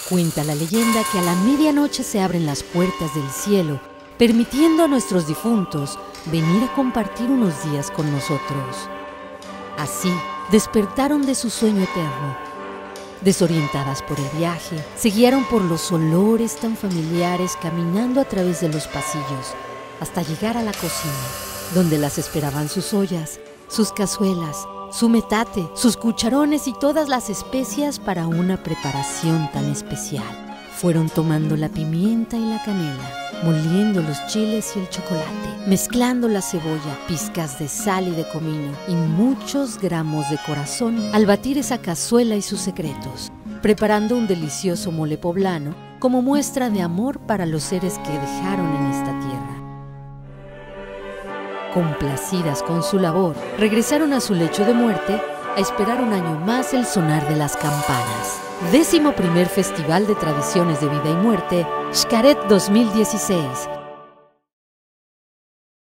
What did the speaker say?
Cuenta la leyenda que a la medianoche se abren las puertas del cielo, permitiendo a nuestros difuntos venir a compartir unos días con nosotros. Así, despertaron de su sueño eterno. Desorientadas por el viaje, se guiaron por los olores tan familiares caminando a través de los pasillos, hasta llegar a la cocina, donde las esperaban sus ollas, sus cazuelas, su metate, sus cucharones y todas las especias para una preparación tan especial. Fueron tomando la pimienta y la canela, moliendo los chiles y el chocolate, mezclando la cebolla, pizcas de sal y de comino y muchos gramos de corazón al batir esa cazuela y sus secretos, preparando un delicioso mole poblano como muestra de amor para los seres que dejaron en esta tierra. Complacidas con su labor, regresaron a su lecho de muerte a esperar un año más el sonar de las campanas. 11º Festival de Tradiciones de Vida y Muerte, Xcaret 2016,